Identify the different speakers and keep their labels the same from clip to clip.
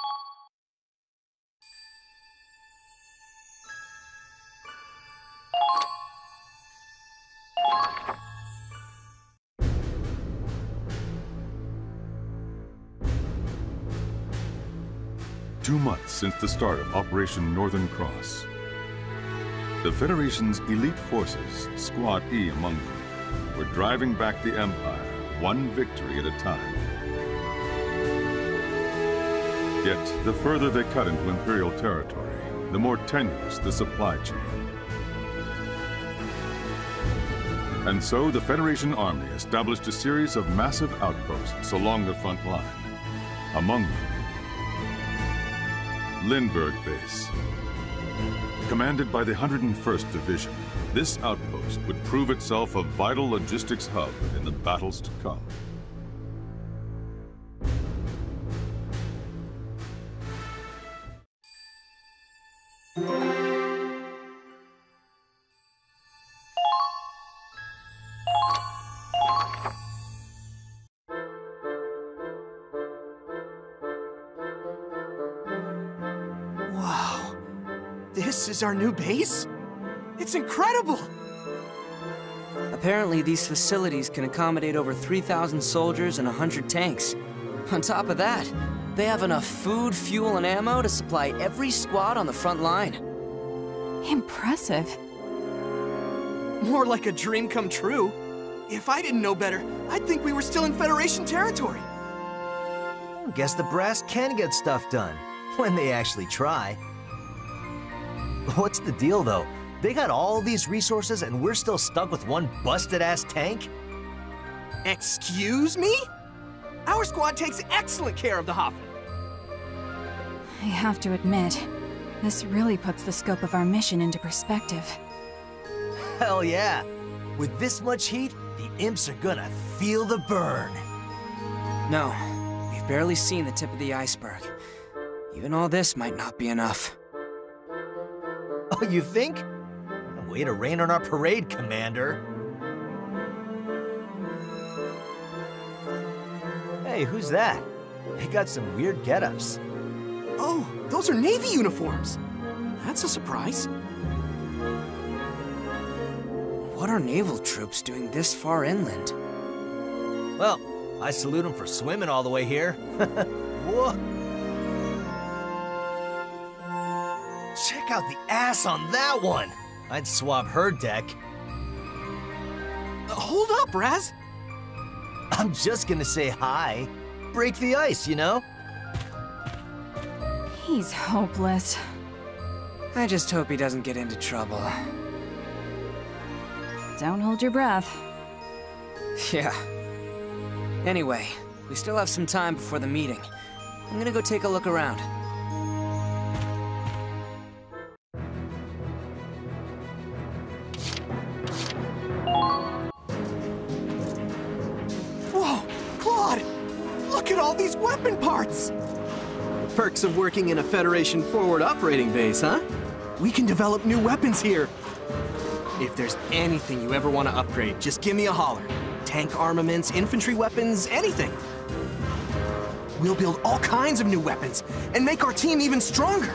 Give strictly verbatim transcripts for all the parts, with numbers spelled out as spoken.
Speaker 1: Two months since the start of Operation Northern Cross. The Federation's elite forces, Squad E among them, were driving back the Empire, one victory at a time. Yet, the further they cut into Imperial territory, the more tenuous the supply chain. And so, the Federation Army established a series of massive outposts along the front line. Among them, Lindbergh Base. Commanded by the one hundred first Division, this outpost would prove itself a vital logistics hub in the battles to come.
Speaker 2: This is our new base? It's incredible!
Speaker 3: Apparently, these facilities can accommodate over three thousand soldiers and one hundred tanks. On top of that, they have enough food, fuel, and ammo to supply every squad on the front line.
Speaker 4: Impressive.
Speaker 2: More like a dream come true. If I didn't know better, I'd think we were still in Federation territory.
Speaker 5: Guess the brass can get stuff done, when they actually try. What's the deal, though? They got all these resources and we're still stuck with one busted-ass tank?
Speaker 2: Excuse me? Our squad takes excellent care of the Hoffen.
Speaker 4: I have to admit, this really puts the scope of our mission into perspective.
Speaker 5: Hell yeah! With this much heat, the imps are gonna feel the burn.
Speaker 3: No, we've barely seen the tip of the iceberg. Even all this might not be enough.
Speaker 5: Oh, you think? Way to rain on our parade, Commander. Hey, who's that? They got some weird get-ups.
Speaker 2: Oh, those are Navy uniforms. That's a surprise.
Speaker 3: What are naval troops doing this far inland?
Speaker 5: Well, I salute them for swimming all the way here. Whoa! Check out the ass on that one! I'd swab her deck.
Speaker 2: Uh, hold up, Raz!
Speaker 5: I'm just gonna say hi. Break the ice, you know?
Speaker 4: He's hopeless.
Speaker 3: I just hope he doesn't get into trouble.
Speaker 4: Don't hold your breath.
Speaker 3: Yeah. Anyway, we still have some time before the meeting. I'm gonna go take a look around.
Speaker 2: Whoa! Claude! Look at all these weapon parts! Perks of working in a Federation forward operating base, huh? We can develop new weapons here. If there's anything you ever want to upgrade, just give me a holler. Tank armaments, infantry weapons, anything. We'll build all kinds of new weapons and make our team even stronger.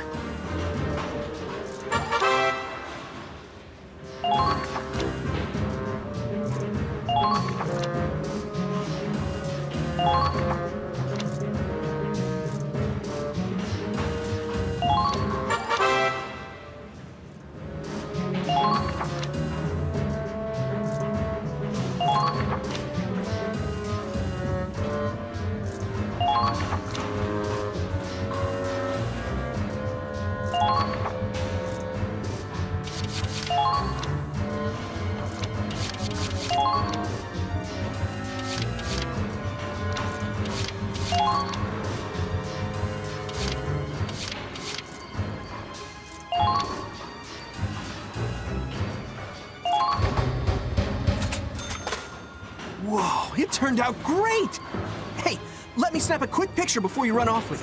Speaker 2: Whoa, it turned out great! Hey, let me snap a quick picture before you run off with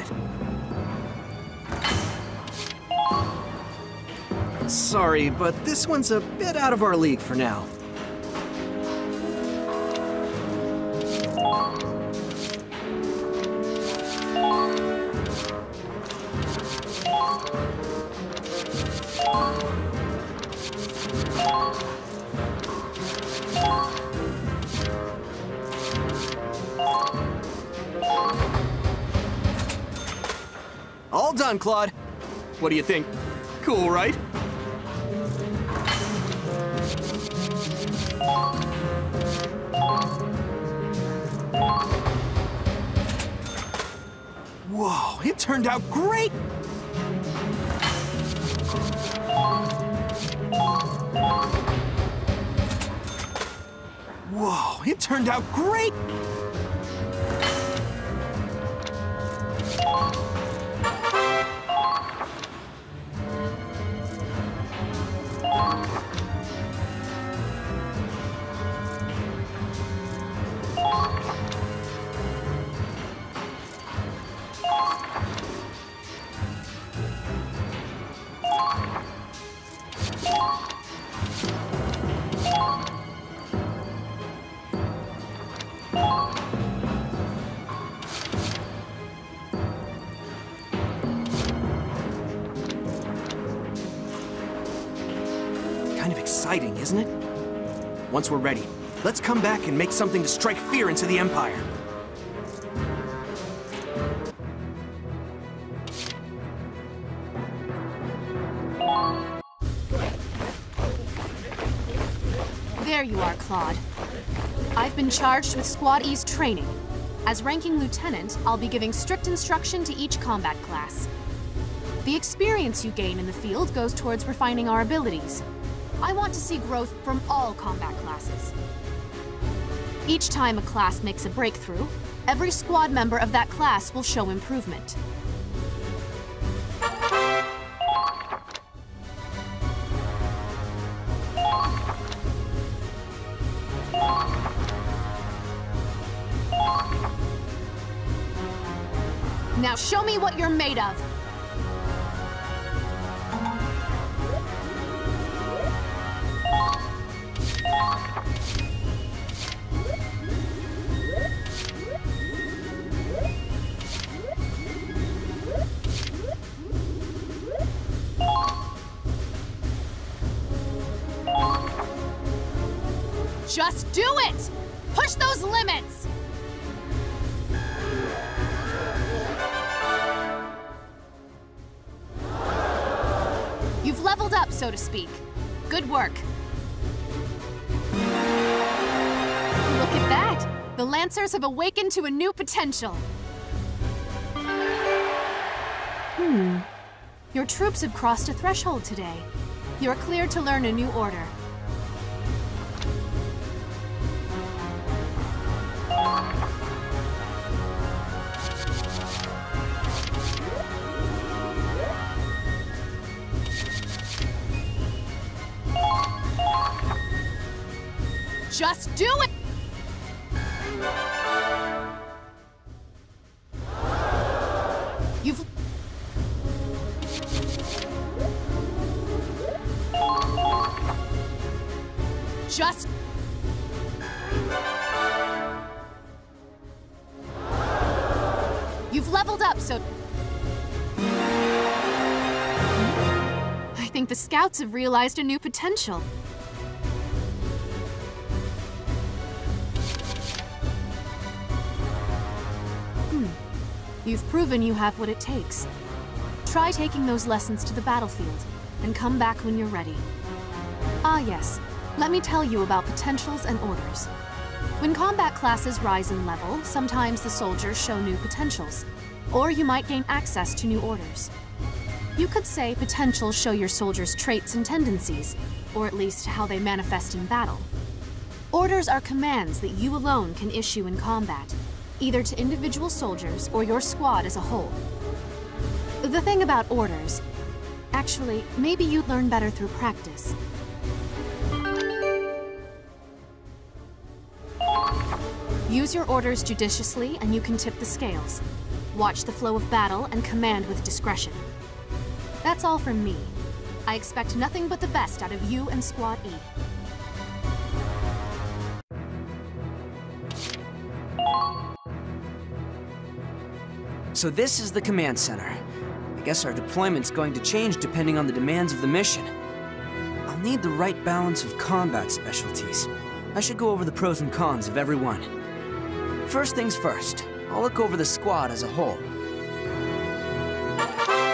Speaker 2: it. Sorry, but this one's a bit out of our league for now. done, Claude. What do you think? Cool, right? Whoa, it turned out great! Whoa, it turned out great! Kind of exciting, isn't it? Once we're ready, let's come back and make something to strike fear into the Empire.
Speaker 6: There you are, Claude. I've been charged with Squad E's training. As ranking lieutenant, I'll be giving strict instruction to each combat class. The experience you gain in the field goes towards refining our abilities. I want to see growth from all combat classes. Each time a class makes a breakthrough, every squad member of that class will show improvement. Now show me what you're made of. Just do it! Push those limits! You've leveled up, so to speak. Good work. Look at that! The Lancers have awakened to a new potential. Hmm. Your troops have crossed a threshold today. You're cleared to learn a new order. Just do it! You've... Just... You've leveled up, so... I think the Scouts have realized a new potential. You've proven you have what it takes. Try taking those lessons to the battlefield, and come back when you're ready. Ah yes, let me tell you about potentials and orders. When combat classes rise in level, sometimes the soldiers show new potentials, or you might gain access to new orders. You could say potentials show your soldiers' traits and tendencies, or at least how they manifest in battle. Orders are commands that you alone can issue in combat, either to individual soldiers or your squad as a whole. The thing about orders, actually, maybe you'd learn better through practice. Use your orders judiciously and you can tip the scales. Watch the flow of battle and command with discretion. That's all from me. I expect nothing but the best out of you and Squad E.
Speaker 3: So this is the command center. I guess our deployment's going to change depending on the demands of the mission. I'll need the right balance of combat specialties. I should go over the pros and cons of every one. First things first, I'll look over the squad as a whole.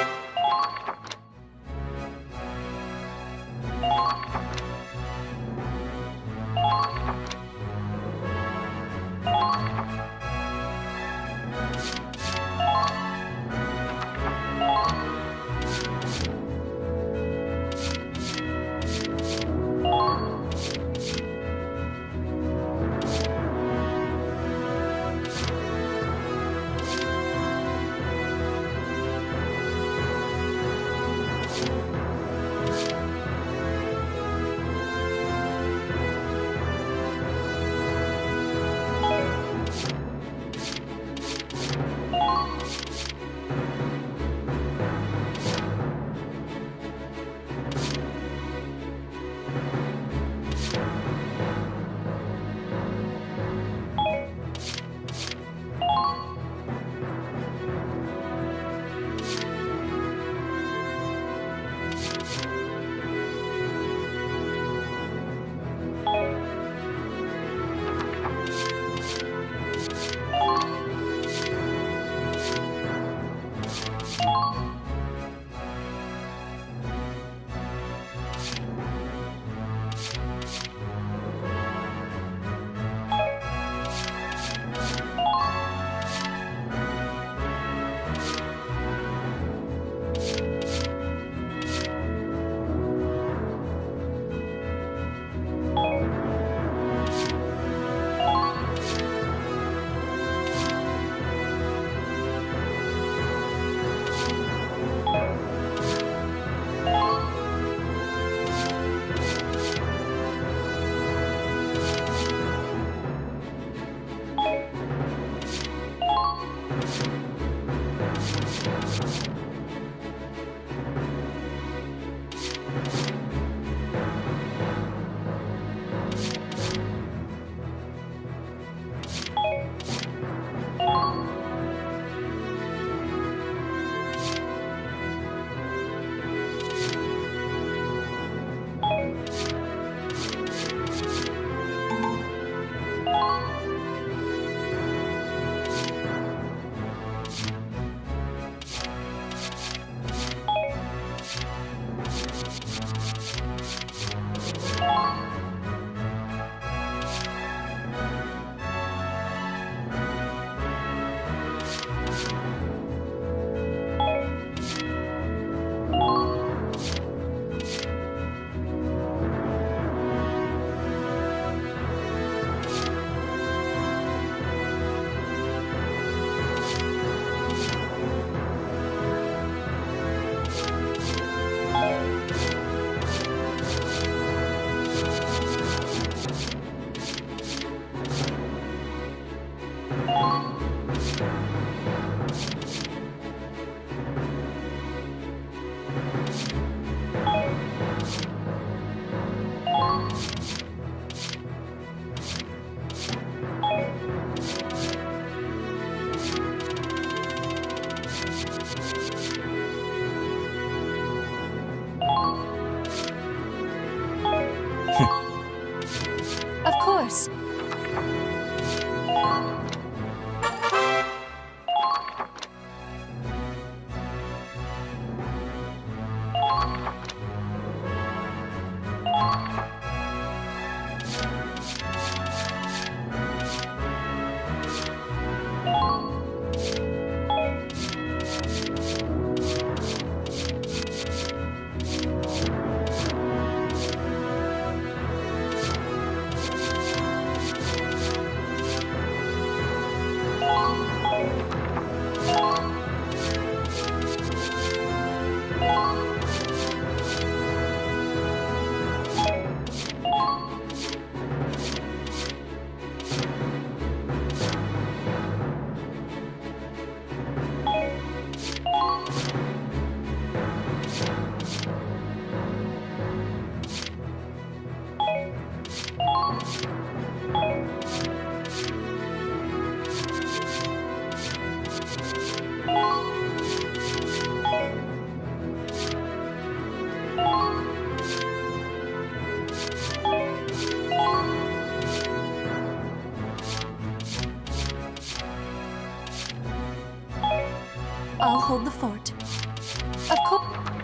Speaker 4: us. I'll hold the fort. Of course.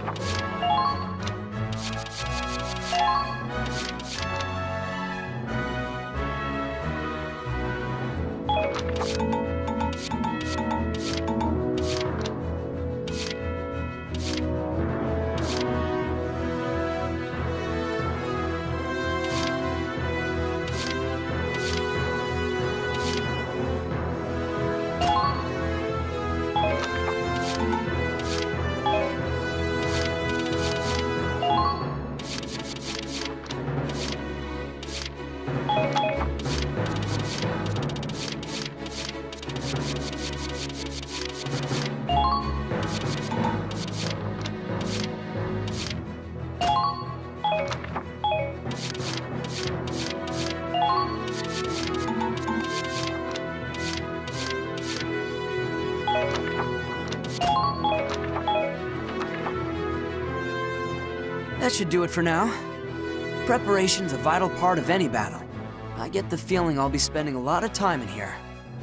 Speaker 3: That should do it for now. Preparation's a vital part of any battle. I get the feeling I'll be spending a lot of time in here.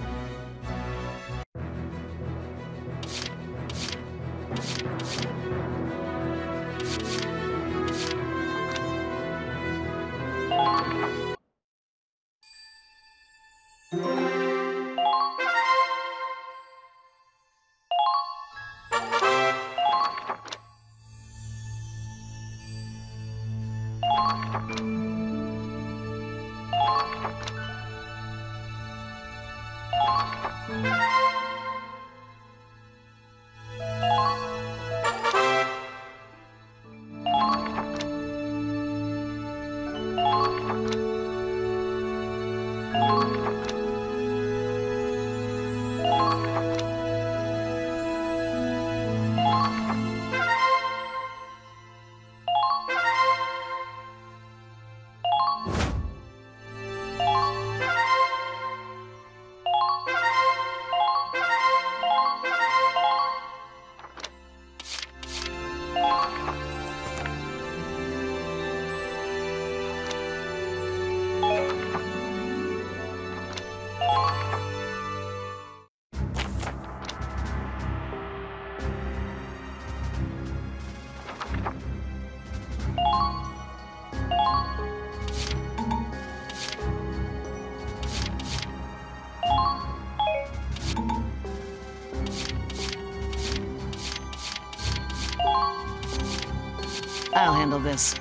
Speaker 7: I'll handle this.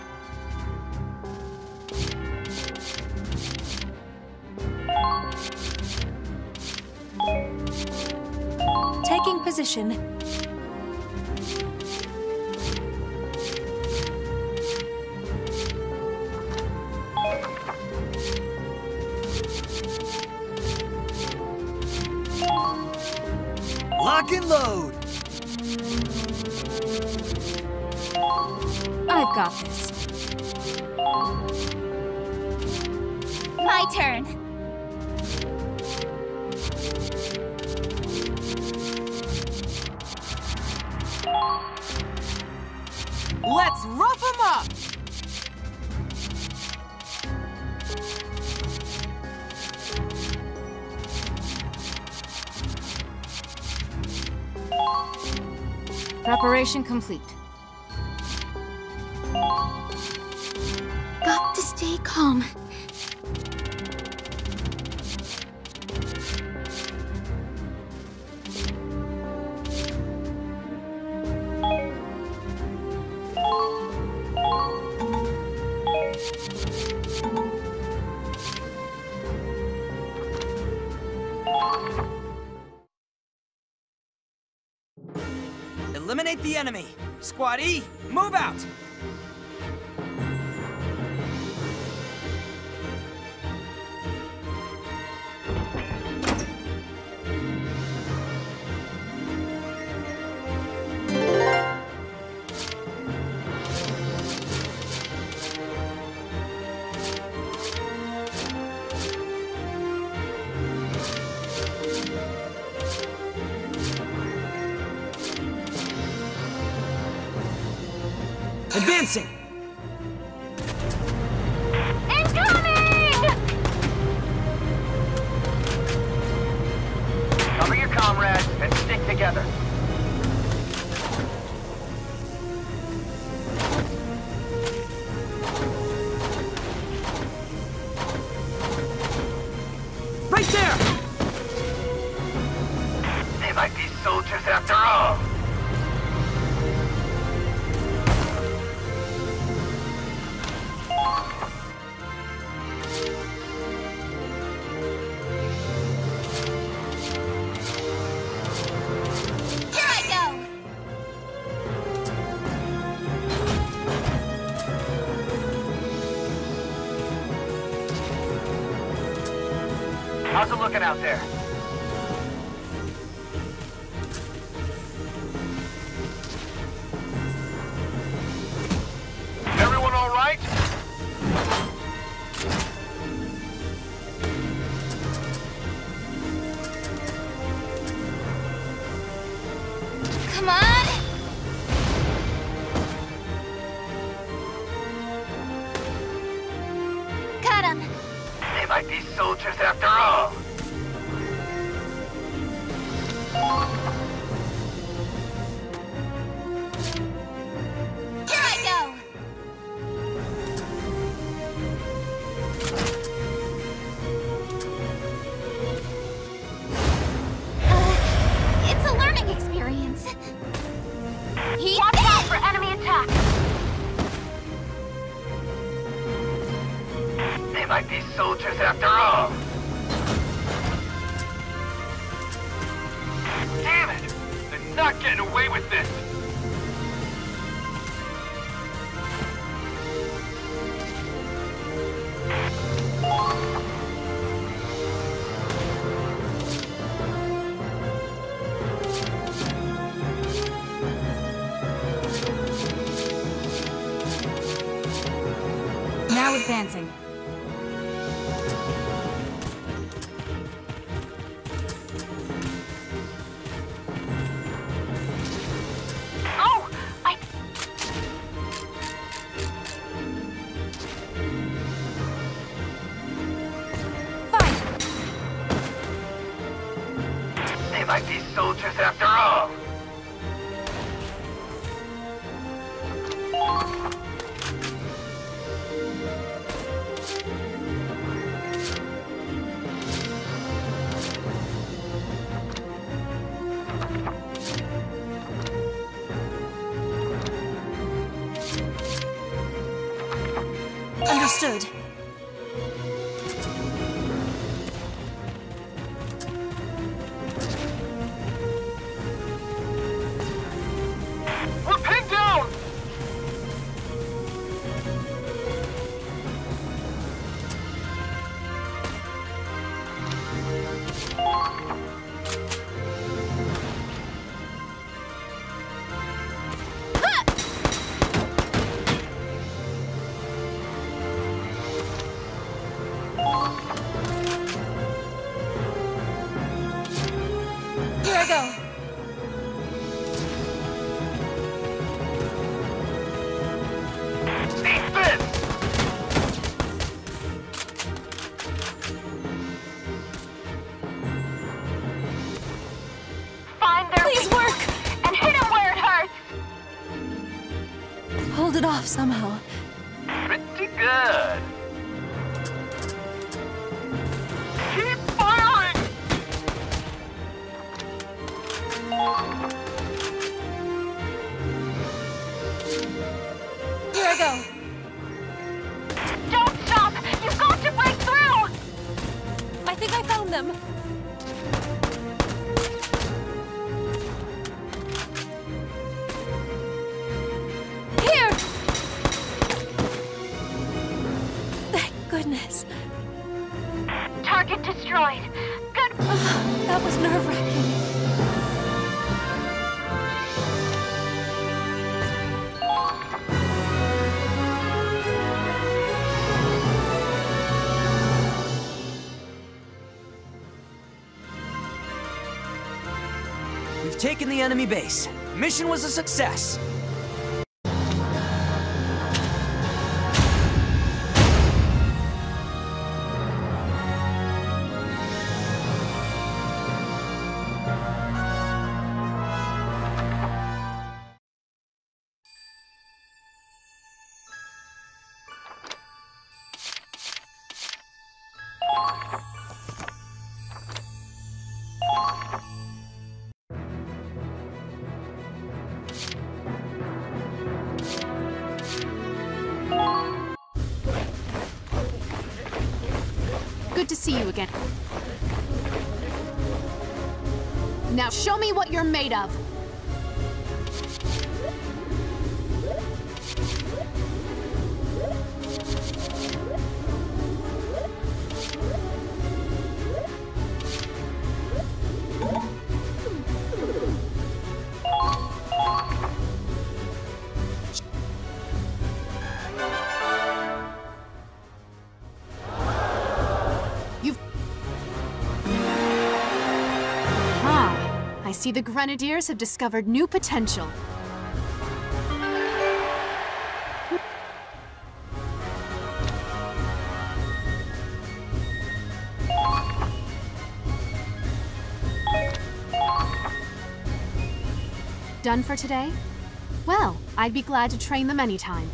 Speaker 4: Taking position.
Speaker 5: Lock and load!
Speaker 4: I've got this.
Speaker 8: My turn.
Speaker 7: Let's rough 'em up!
Speaker 4: Preparation complete.
Speaker 8: Got to stay calm.
Speaker 3: Eliminate the enemy! Squad E, move out! Advancing!
Speaker 8: Incoming!
Speaker 9: Cover your comrades and stick together.
Speaker 3: Right there!
Speaker 9: They might be soldiers after all. How's it looking out there? Everyone all right?
Speaker 8: Come on! Got him!
Speaker 9: They might be soldiers after all.
Speaker 8: Here I go! Uh, it's a learning experience. He Watch out for enemy attack!
Speaker 9: They might be soldiers after all. Damn it! They're not getting away with this!
Speaker 4: Now advancing.
Speaker 8: Oh! I...
Speaker 4: Fire!
Speaker 9: They might be soldiers after all.
Speaker 4: Understood.
Speaker 9: We're pinned down!
Speaker 4: off somehow.
Speaker 9: Pretty good. Keep firing!
Speaker 6: Here I go.
Speaker 8: Don't stop! You've got to break through!
Speaker 6: I think I found them. Here! Thank goodness.
Speaker 8: Target destroyed. Good.
Speaker 6: Oh, that was nerve-wracking.
Speaker 3: We've taken the enemy base. Mission was a success.
Speaker 6: Good to see you again. Now show me what you're made of. I see the Grenadiers have discovered new potential. Done for today? Well, I'd be glad to train them anytime.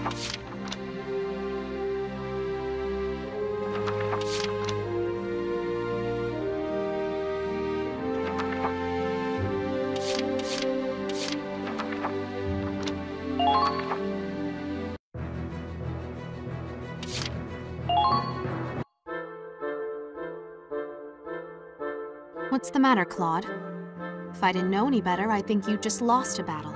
Speaker 6: What's the matter, Claude? If I didn't know any better, I'd think you just lost a battle.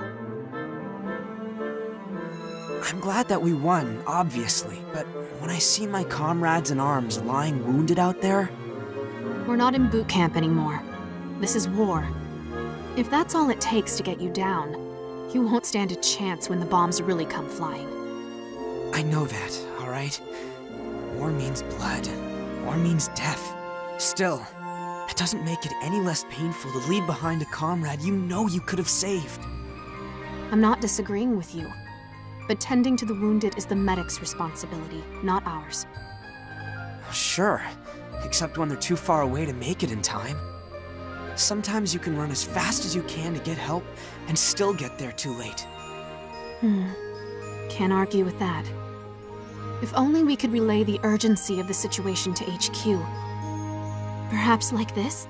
Speaker 3: I'm glad that we won, obviously, but when I see my comrades in arms lying wounded out there...
Speaker 6: We're not in boot camp anymore. This is war. If that's all it takes to get you down, you won't stand a chance when the bombs really come flying.
Speaker 3: I know that, all right? War means blood. War means death. Still, it doesn't make it any less painful to leave behind a comrade you know you could have saved.
Speaker 6: I'm not disagreeing with you, but tending to the wounded is the medic's responsibility, not ours.
Speaker 3: Sure, except when they're too far away to make it in time. Sometimes you can run as fast as you can to get help and still get there too late.
Speaker 6: Hmm. Can't argue with that. If only we could relay the urgency of the situation to H Q. Perhaps like this?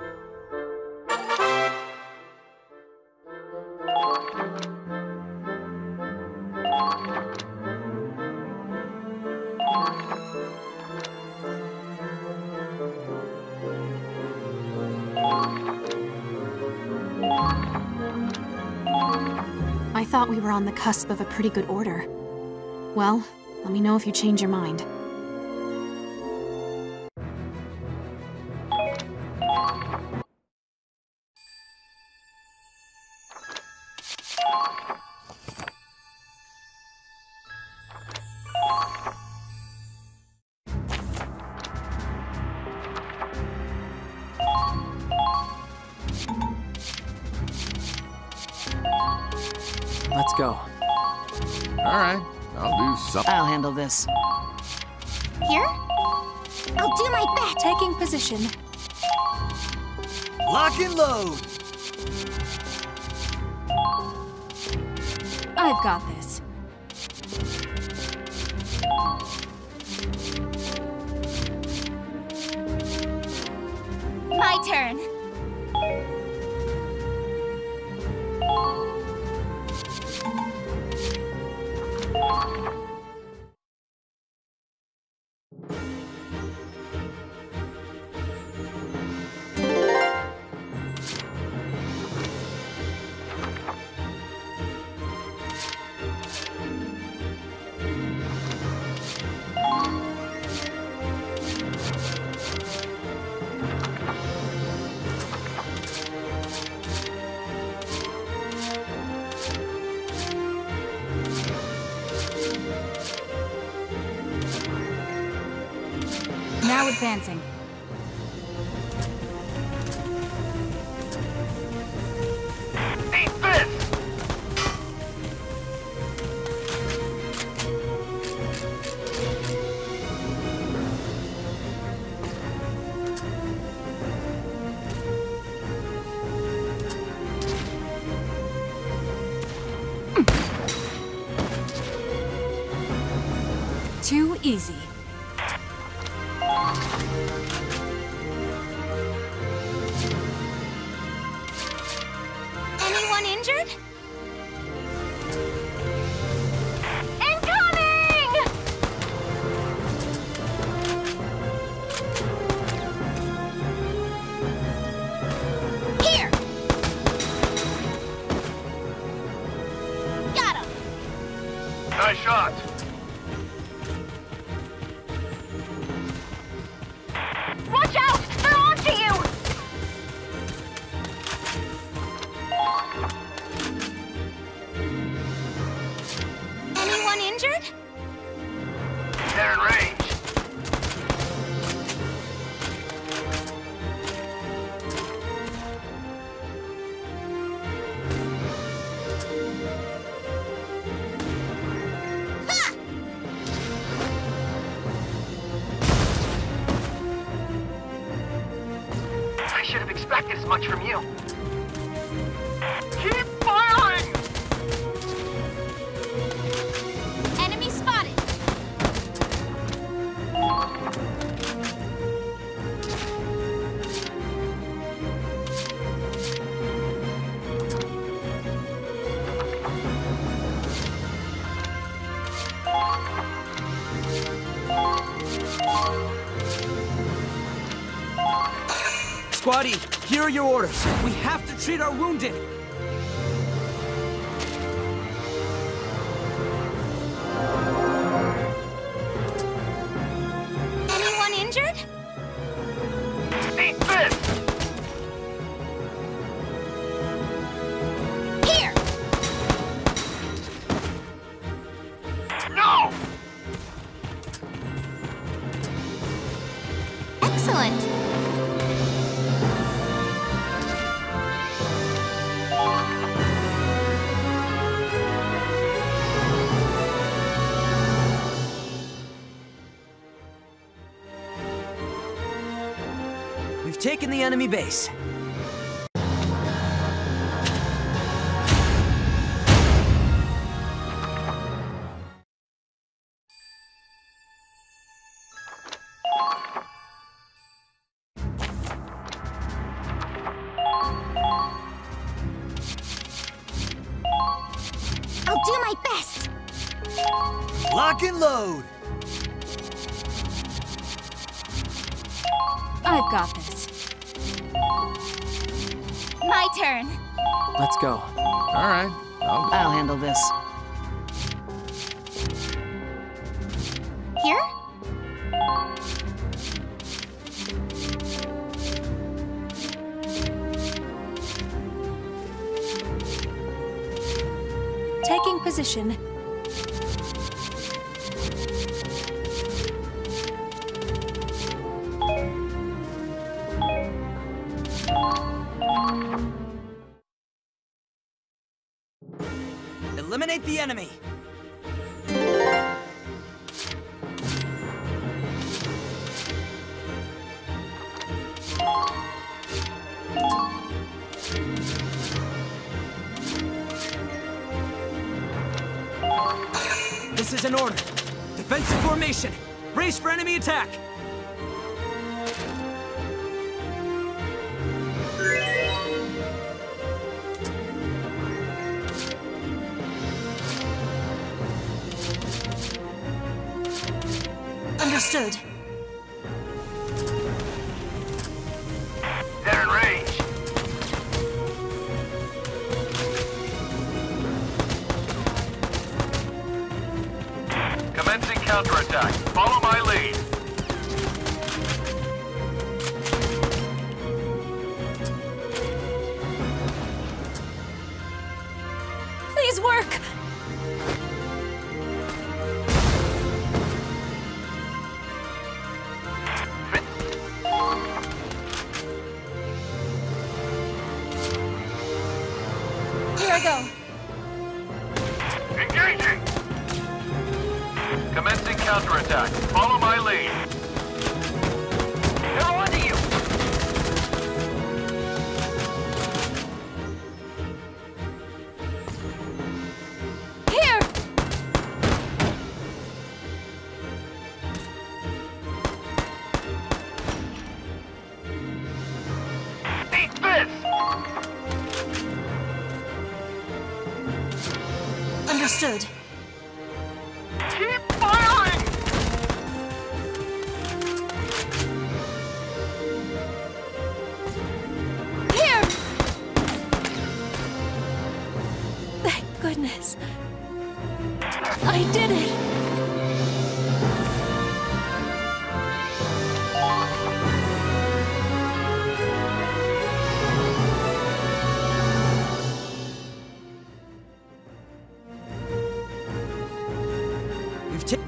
Speaker 6: I thought we were on the cusp of a pretty good order. Well, let me know if you change your mind.
Speaker 3: Let's go.
Speaker 10: All right, I'll do something.
Speaker 7: I'll handle this.
Speaker 8: Here? I'll do my best.
Speaker 4: Taking position.
Speaker 5: Lock and load!
Speaker 4: I've got this.
Speaker 8: My turn.
Speaker 4: Now advancing.
Speaker 9: Eat this!
Speaker 4: Too easy.
Speaker 8: Anyone injured? Incoming! Here! Got him!
Speaker 9: Nice shot.
Speaker 8: Watch out! They're onto you! Anyone injured?
Speaker 9: They're in range.
Speaker 8: Ha!
Speaker 9: I should have expected as much from you. Keep firing!
Speaker 8: Enemy
Speaker 3: Squad E, here are your orders. We have to treat our wounded.
Speaker 8: Anyone injured?
Speaker 9: Eat this!
Speaker 8: Here!
Speaker 9: No!
Speaker 8: Excellent.
Speaker 3: We've taken the enemy base.
Speaker 8: I'll do my best.
Speaker 5: Lock and load!
Speaker 4: I've got this.
Speaker 8: My turn.
Speaker 3: Let's go.
Speaker 10: All right, I'll
Speaker 7: I'll handle this.
Speaker 8: Here?
Speaker 4: Taking position.
Speaker 3: Eliminate the enemy. This is an order. Defensive formation. Brace for enemy attack.
Speaker 4: Understood.
Speaker 9: They're in range. Commencing counterattack. Follow my lead.
Speaker 4: Please work! Here I go.
Speaker 9: Engaging! Commencing counterattack. Follow my lead. They're onto you!
Speaker 4: Here!
Speaker 9: Eat this!
Speaker 4: Understood.
Speaker 9: Keep firing!
Speaker 4: Here! Thank goodness. I did it!
Speaker 3: We've taken.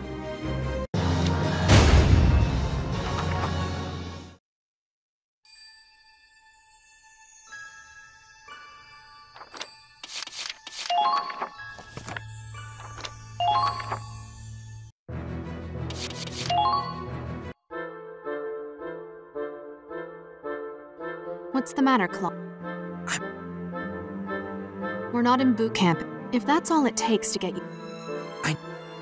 Speaker 6: What's the matter, Claw? We're not in boot camp. If that's all it takes to get you...
Speaker 3: I...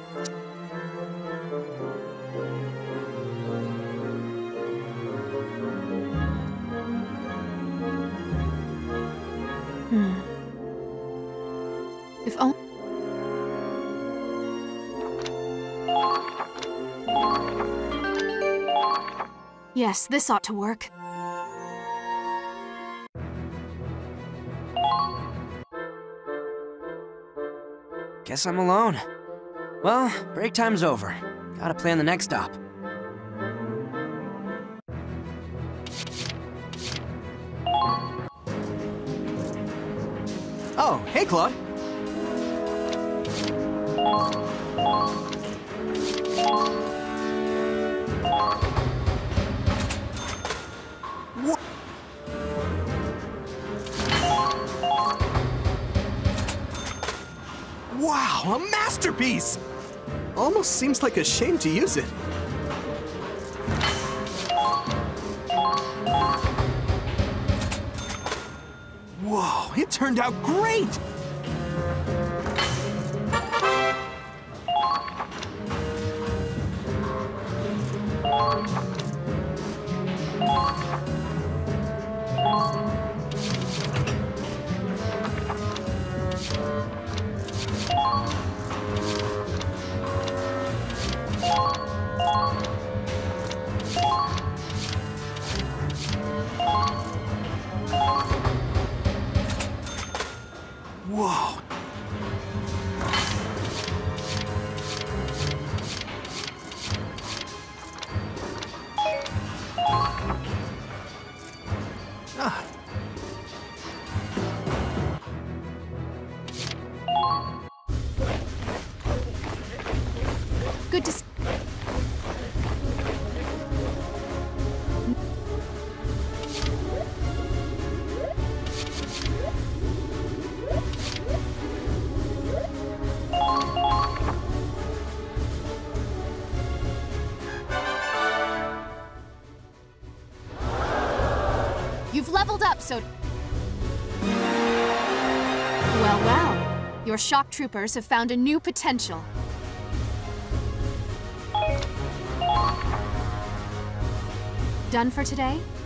Speaker 6: Hmm. If only... Yes, this ought to work.
Speaker 3: Guess I'm alone. Well, break time's over. Gotta plan the next stop.
Speaker 2: Oh, hey, Claude. What? Wow, a masterpiece! Almost seems like a shame to use it. Whoa, it turned out great! Whoa. Ah.
Speaker 6: Good to s- You've leveled up, so... Well, well. Your shock troopers have found a new potential. Done for today?